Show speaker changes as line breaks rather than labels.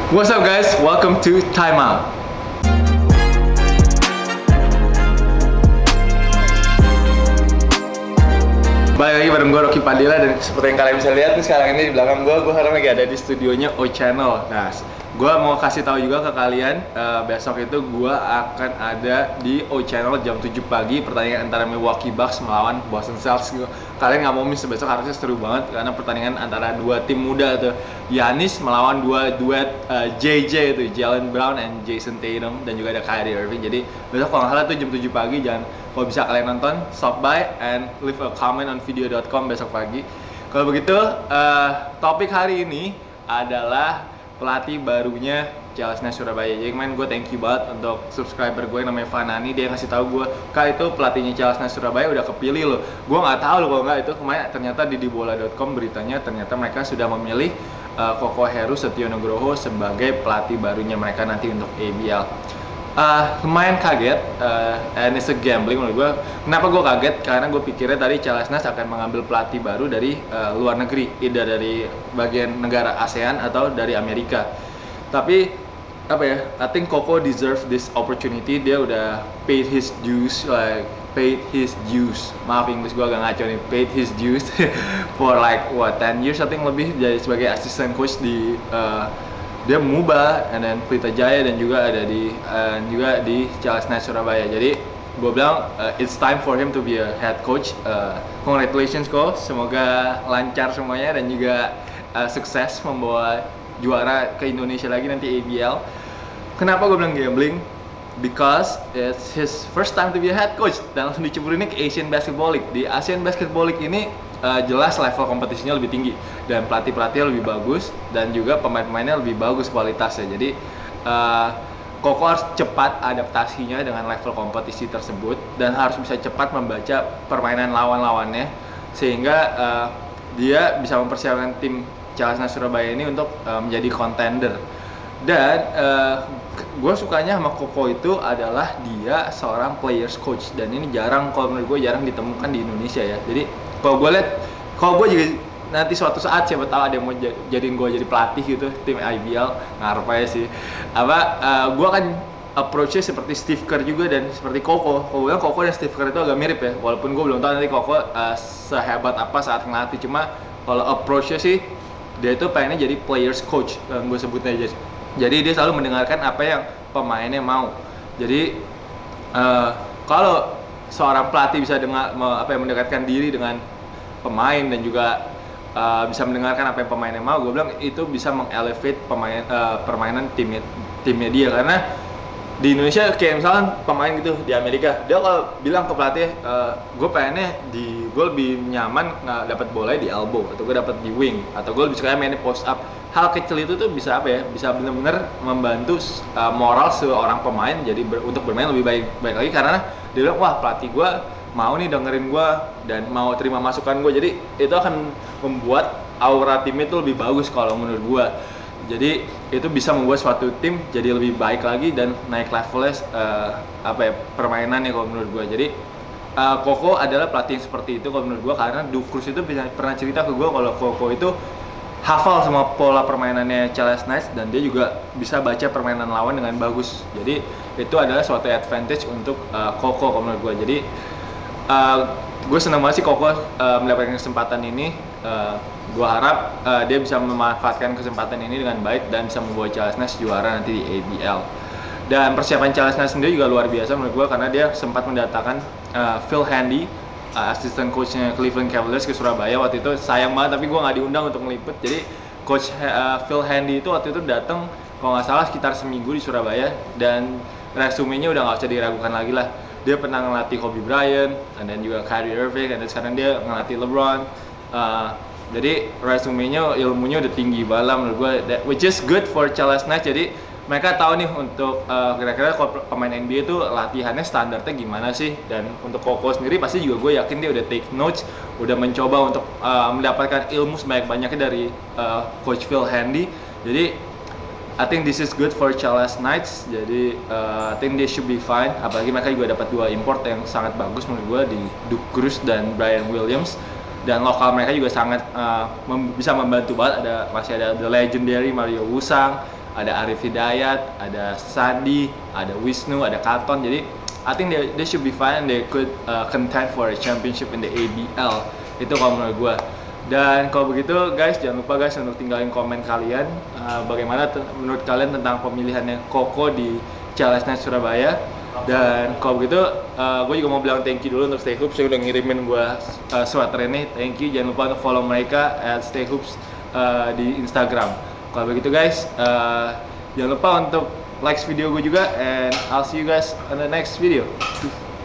What's up guys? Welcome to Time Out. Balik lagi bareng gue Rocky Padilla, dan seperti yang kalian bisa lihat nih sekarang ini di belakang gue sekarang lagi ada di studionya O Channel. Nah, gue mau kasih tahu juga ke kalian, besok itu gue akan ada di O Channel jam 7 pagi pertandingan antara Milwaukee Bucks melawan Boston Celtics. Kalian nggak mau miss, besok harusnya seru banget karena pertandingan antara dua tim muda tuh, Giannis melawan dua duet JJ itu, Jalen Brown and Jason Tatum, dan juga ada Kyrie Irving. Jadi besok kalau nggak salah tuh jam 7 pagi, jangan, kalau bisa kalian nonton, stop by and leave a comment on video.com besok pagi. Kalau begitu, topik hari ini adalah pelatih barunya CLS Knights Surabaya. Jadi kemarin gue thank you banget untuk subscriber gue yang namanya Fanani, dia ngasih tahu gue, "Kak, itu pelatihnya CLS Knights Surabaya udah kepilih loh." Gue nggak tahu loh kalau nggak, itu kemarin ternyata di bola.com beritanya, ternyata mereka sudah memilih Koko Heru Setionogroho sebagai pelatih barunya mereka nanti untuk ABL. Lumayan kaget, and it's a gambling menurut gue. Kenapa gue kaget? Karena gue pikirnya tadi CLS Knights akan mengambil pelatih baru dari luar negeri, either dari bagian negara ASEAN atau dari Amerika. Tapi apa ya, I think Koko deserve this opportunity. Dia udah paid his dues, maaf English gue agak ngaco nih, paid his dues for like what 10 years I think lebih, jadi sebagai assistant coach di dia MUBA, and then Pelita Jaya, dan juga ada di juga di CLS Knights Surabaya. Jadi gue bilang it's time for him to be a head coach. Congratulations coach, semoga lancar semuanya dan juga sukses membawa juara ke Indonesia lagi nanti ABL. Kenapa gue bilang gambling? Because it's his first time to be a head coach, dan langsung diceburinnya ke ASEAN Basketball League. Di ASEAN Basketball League ini jelas level kompetisinya lebih tinggi dan pelatih-pelatihnya lebih bagus, dan juga pemain-pemainnya lebih bagus kualitasnya. Jadi Koko harus cepat adaptasinya dengan level kompetisi tersebut, dan harus bisa cepat membaca permainan lawan-lawannya sehingga dia bisa mempersiapkan tim CLS Knights Surabaya ini untuk menjadi contender. Dan gue sukanya sama Koko itu adalah dia seorang players coach, dan ini jarang, kalau menurut gue jarang ditemukan di Indonesia ya. Jadi kalau gue lihat, kalau gue juga nanti suatu saat siapa tahu ada yang mau jadiin gue jadi pelatih gitu tim IBL, ngarep aja sih. Gue akan approach-nya seperti Steve Kerr juga dan seperti Koko. Kalau gue bilang Koko dan Steve Kerr itu agak mirip ya, walaupun gue belum tahu nanti Koko sehebat apa saat ngelatih. Cuma kalau approach-nya sih, dia itu pengennya jadi players coach, gue sebutnya aja. Jadi dia selalu mendengarkan apa yang pemainnya mau. Jadi kalau seorang pelatih bisa mendekatkan diri dengan pemain dan juga bisa mendengarkan apa yang pemainnya mau, gue bilang itu bisa mengelevate permainan timnya dia. Karena di Indonesia kayak misalkan pemain gitu di Amerika, dia kalau bilang ke pelatih, gue pengennya gue lebih nyaman dapat bola di elbow, atau gue dapat di wing, atau gue lebih suka mainnya post up. Hal kecil itu tuh bisa apa ya, bisa benar-benar membantu moral seorang pemain jadi untuk bermain lebih baik lagi, karena dia bilang, wah pelatih gue mau nih dengerin gue dan mau terima masukan gue. Jadi itu akan membuat aura timnya itu lebih bagus kalau menurut gue. Jadi itu bisa membuat suatu tim jadi lebih baik lagi dan naik levelnya permainannya kalau menurut gue. Jadi Koko adalah pelatih yang seperti itu kalau menurut gue, karena Dukrus itu pernah cerita ke gue kalau Koko itu hafal semua pola permainannya CLS Knights, dan dia juga bisa baca permainan lawan dengan bagus. Jadi itu adalah suatu advantage untuk Koko kalau menurut gue. Jadi gue senang banget sih Koko mendapatkan kesempatan ini. Gue harap dia bisa memanfaatkan kesempatan ini dengan baik dan bisa membawa CLS Knights juara nanti di ABL. Dan persiapan CLS Knights sendiri juga luar biasa menurut gue, karena dia sempat mendatangkan Phil Handy, assistant coachnya Cleveland Cavaliers, ke Surabaya. Waktu itu sayang banget tapi gue nggak diundang untuk meliput. Jadi coach Phil Handy itu waktu itu datang kalau nggak salah sekitar seminggu di Surabaya, dan resumenya udah nggak usah diragukan lagi lah. Dia pernah ngelatih Kobe Bryant, dan juga Kyrie Irving, dan sekarang dia ngelatih LeBron. Jadi resumenya, ilmunya udah tinggi banget menurut gue, which is good for CLS Knights. Jadi mereka tahu nih untuk kira-kira kalau pemain NBA itu latihannya standarnya gimana sih. Dan untuk Koko sendiri pasti juga gue yakin dia udah take notes, udah mencoba untuk mendapatkan ilmu sebanyak-banyaknya dari Coach Phil Handy. Jadi I think this is good for CLS Knights. Jadi I think they should be fine. Apalagi mereka juga dapat dua import yang sangat bagus menurut gue, di Dukrus dan Brian Williams. Dan lokal mereka juga sangat bisa membantu banget. Masih ada the legendary Mario Wusang, ada Arif Hidayat, ada Sandi, ada Wisnu, ada Katon. Jadi I think they should be fine and they could contend for a championship in the ABL. Itu kalau menurut gue. Dan kalau begitu guys, jangan lupa guys untuk tinggalin komen kalian bagaimana menurut kalian tentang pemilihannya Koko di CLS Knights Surabaya. Dan kalau begitu gue juga mau bilang thank you dulu untuk Stay Hoops yang udah ngirimin gue sweater ini. Thank you. Jangan lupa untuk follow mereka @stayhoops di Instagram. Kalau begitu guys, jangan lupa untuk like video gue juga, and I'll see you guys on the next video.